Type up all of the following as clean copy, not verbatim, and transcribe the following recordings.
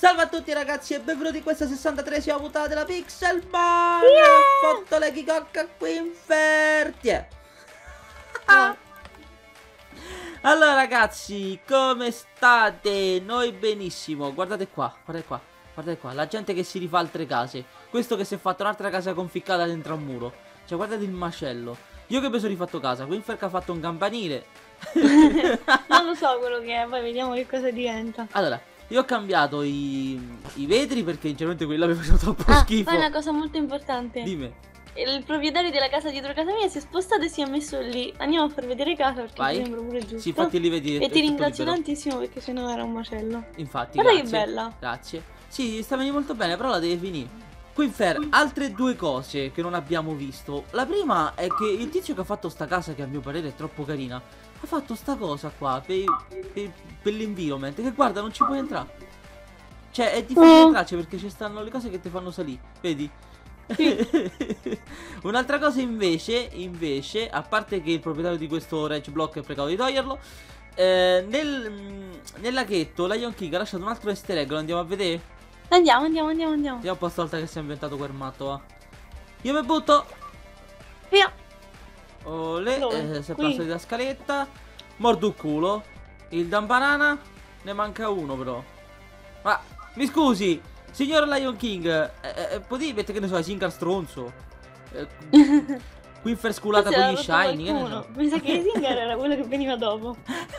Salve a tutti ragazzi e benvenuti in questa 63esima puntata della Pixelmon. Fatto le chicocca qui in Fertie. Allora ragazzi, come state? Noi benissimo. Guardate qua, guardate qua, guardate qua. La gente che si rifà altre case. Questo che si è fatto un'altra casa conficcata dentro a un muro. Cioè guardate il macello. Io che mi sono rifatto casa, Winfer che ha fatto un campanile. Non lo so quello che è, poi vediamo che cosa diventa. Allora, io ho cambiato i vetri perché sinceramente quello mi faceva troppo schifo. Poi una cosa molto importante. Dimmi. Il proprietario della casa dietro casa mia si è spostato e si è messo lì. Andiamo a far vedere casa perché mi sembra pure giusto. Sì, infatti li vedi. E ti ringrazio tantissimo perché sennò era un macello. Infatti, guarda grazie. che bella. Grazie. Sì, sta venendo molto bene, però la devi finire. Winfer, altre due cose che non abbiamo visto. La prima è che il tizio che ha fatto sta casa, che a mio parere è troppo carina, ha fatto sta cosa qua per l'environment, che guarda non ci puoi entrare. Cioè è difficile entrarci perché ci stanno le cose che ti fanno salire, vedi? Sì. Un'altra cosa invece, a parte che il proprietario di questo rage block è pregato di toglierlo, nel laghetto Lion King ha lasciato un altro easter egg, lo andiamo a vedere? Andiamo. Vediamo un po' stavolta che si è inventato quel matto, va. Io mi butto. Via. Olè, si è passato la scaletta. Mordo il culo. Il dan banana. Ne manca uno però. Ma, mi scusi, signor Lion King, potevi mettere, che ne so, Singar stronzo. Winfer sculata con gli shiny, che ne so. Mi sa che Singar era quello che veniva dopo.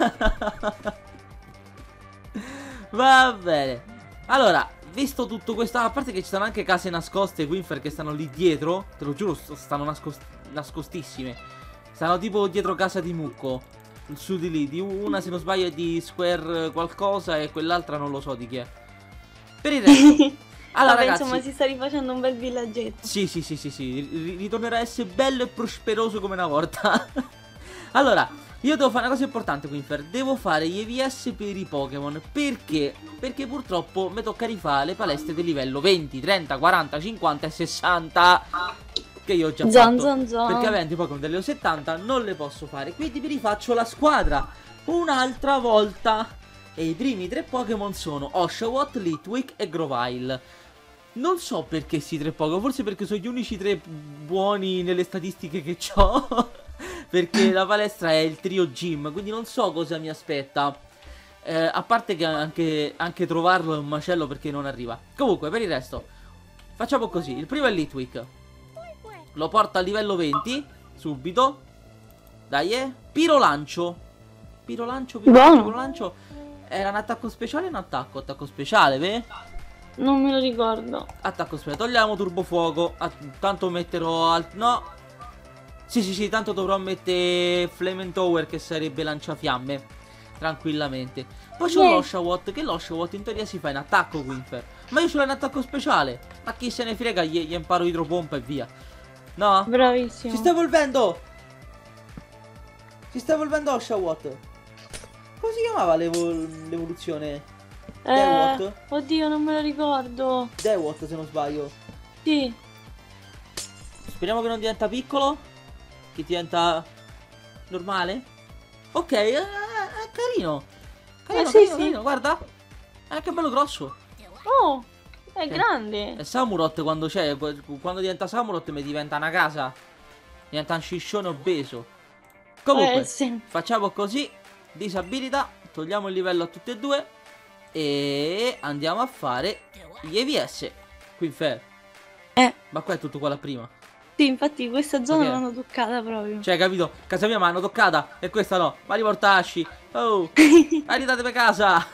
Va bene. Allora, visto tutto questo, a parte che ci sono anche case nascoste, Winfer, che stanno lì dietro, te lo giuro, stanno nascostissime. Stanno tipo dietro casa di Mucco, su di lì, di una se non sbaglio è di Square qualcosa e quell'altra non lo so di chi è. Per il resto, allora vabbè, ragazzi, insomma si sta rifacendo un bel villaggetto. Sì, ritornerà a essere bello e prosperoso come una volta. Allora, io devo fare una cosa importante, Winfer. Devo fare gli EVS per i Pokémon. Perché? Perché purtroppo mi tocca rifare le palestre del livello 20, 30, 40, 50 e 60. Che io ho già fatto. Perché avendo i Pokémon del livello 70 non le posso fare. Quindi mi rifaccio la squadra un'altra volta. E i primi tre Pokémon sono Oshawott, Litwick e Grovyle. Non so perché questi tre Pokémon. Forse perché sono gli unici tre buoni nelle statistiche che ho. Perché la palestra è il trio gym, quindi non so cosa mi aspetta. A parte che anche trovarlo è un macello perché non arriva. Comunque, per il resto, facciamo così. Il primo è Litwick. Lo porta a livello 20 subito. Dai, Pirolancio. Pirolancio. Era un attacco speciale o un attacco? Attacco speciale, vedi? Non me lo ricordo. Attacco speciale. Togliamo turbofuoco. Tanto metterò no. Sì, tanto dovrò mettere Flame Tower, che sarebbe lanciafiamme. Tranquillamente. Poi c'ho l'Oshawott, che l'Oshawott in teoria si fa in attacco, Winfer. Ma io ce l'ho in attacco speciale. Ma chi se ne frega, gli imparo idropompa e via. No? Bravissimo. Si sta evolvendo Oshawott. Come si chiamava l'evoluzione? Dewott? Oddio, non me lo ricordo. Dewott, se non sbaglio. Sì. Speriamo che non diventa piccolo. Che diventa normale. Ok, è carino. Carino, guarda. È anche bello grosso. Oh, è grande. È Samurott quando c'è. Quando diventa Samurott mi diventa una casa. Diventa un sciscione obeso. Comunque, sì. Facciamo così. Disabilità. Togliamo il livello a tutti e due. E andiamo a fare gli EVS. Qui fair. Ma qua è tutto uguale a prima. Sì, infatti questa zona l'hanno toccata proprio. Cioè, capito? Casa mia mi hanno toccata e questa no. Ma riportasci. Oh, aiutatemi casa.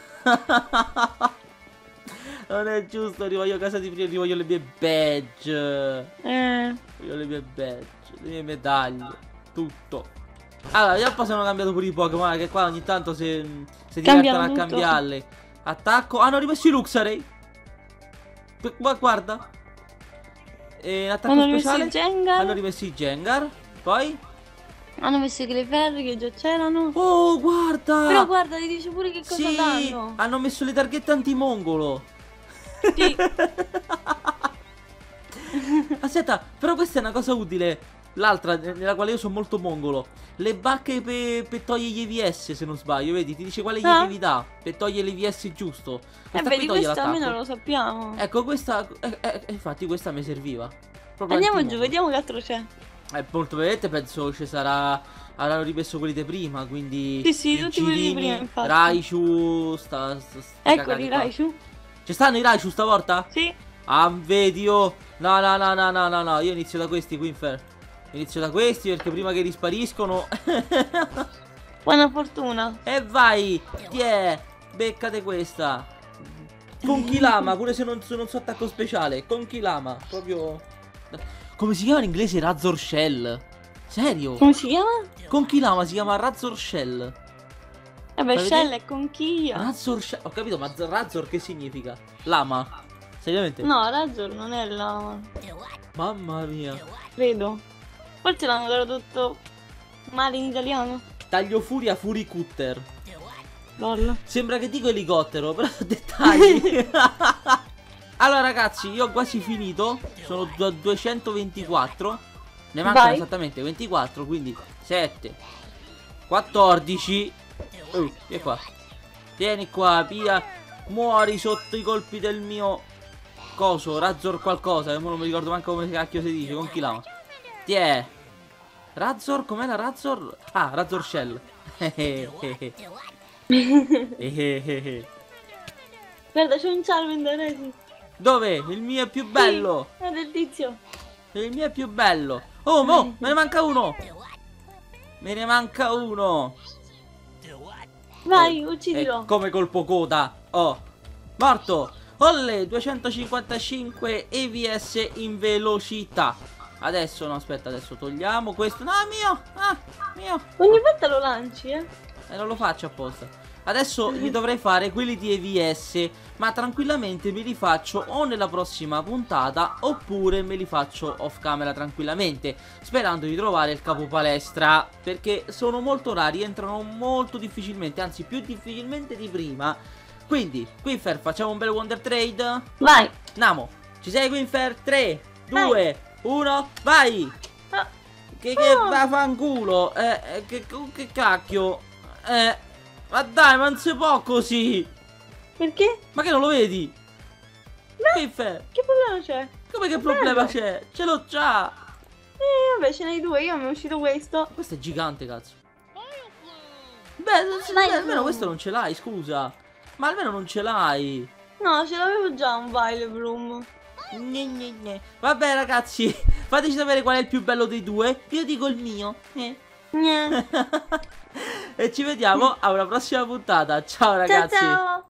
Non è giusto, rivoglio casa di prima, rivoglio le mie badge. Voglio le mie badge, le mie medaglie, tutto. Allora, vediamo un po' se hanno cambiato pure i Pokémon, che qua ogni tanto si divertono a cambiarle. Attacco. Hanno rimesso i Luxray. Ma guarda. E in attacco speciale hanno rimesso i Gengar. Poi hanno messo i Clefairy che già c'erano. Oh, guarda. Però guarda, ti dice pure che cosa danno. Hanno messo le targhette antimongolo. Sì. Aspetta, però questa è una cosa utile. L'altra, nella quale io sono molto mongolo. Le bacche per togliere gli EVS, se non sbaglio, vedi? Ti dice quale gli devi dare per togliere l'EVS giusto. Questa vedi, qui toglie questo almeno l'attacco. lo sappiamo. Ecco, questa... infatti questa mi serviva. Proprio Andiamo giù, antimongolo. vediamo che altro c'è. Molto probabilmente penso ci sarà... Avranno rimesso quelli di prima, quindi... Sì, tutti quelli di prima, infatti. Raichu, Eccoli, Raichu. Ci stanno i Raichu stavolta? Sì. Ah, vedi, oh. No. Io inizio da questi, Quinfer. Inizio da questi perché prima che rispariscono... Buona fortuna. E vai. Tiè. Beccate questa. Conchi Lama, pure se non so attacco speciale. Conchi Lama, proprio... Come si chiama in inglese? Razor Shell. Serio? Come si chiama? Conchi Lama si chiama Razor Shell. Vabbè, Fai Shell vedere? è conchiglia. Razor Shell. Ho capito, ma Razor che significa? Lama. Seriamente? No, Razor non è lama. Mamma mia. Credo. Forse l'hanno tradotto male in italiano. Taglio furia Furicutter. Lol. Sembra che dico elicottero, però dettagli. Allora ragazzi, io ho quasi finito. Sono a 224. Ne mancano Vai. esattamente 24, quindi 7 14. Vieni qua. Vieni qua, via. Muori sotto i colpi del mio coso, Razor qualcosa, che non mi ricordo manco come cacchio si dice, con chi lama. Tiè. Razor, com'è la Razor? Ah, Razor Shell. Guarda, c'è un Charmander, Resi. Dove? Il mio è più bello. Sì, è del tizio. Il mio è più bello. Oh, mo, me ne manca uno. Me ne manca uno. Vai, uccidilo. Come colpo coda. Oh, morto. Olle, 255 EVS in velocità. Adesso, no, aspetta, adesso togliamo questo. No, mio. Ah, mio. Ogni volta lo lanci, Non lo faccio apposta. Adesso gli dovrei fare quelli di EVS, ma tranquillamente me li faccio o nella prossima puntata oppure me li faccio off camera tranquillamente, sperando di trovare il capo palestra, perché sono molto rari, entrano molto difficilmente, anzi più difficilmente di prima. Quindi, Quinfer, facciamo un bel Wonder Trade? Vai. Namo, ci sei Quinfer? 3, 2, 1, vai! Ah. Che vaffanculo, che cacchio, ma dai, ma non si può così. Perché? Ma che non lo vedi? Quinfer, Che problema c'è? come che problema c'è? Ce l'ho già. Vabbè, ce n'hai due, io mi è uscito questo. Questo è gigante, cazzo. Beh, almeno questo non ce l'hai, scusa. Ma almeno non ce l'hai. No, ce l'avevo già un Vileplume. Vabbè ragazzi, fateci sapere qual è il più bello dei due. Io dico il mio. Gne. E ci vediamo a una prossima puntata. Ciao ragazzi. Ciao ciao.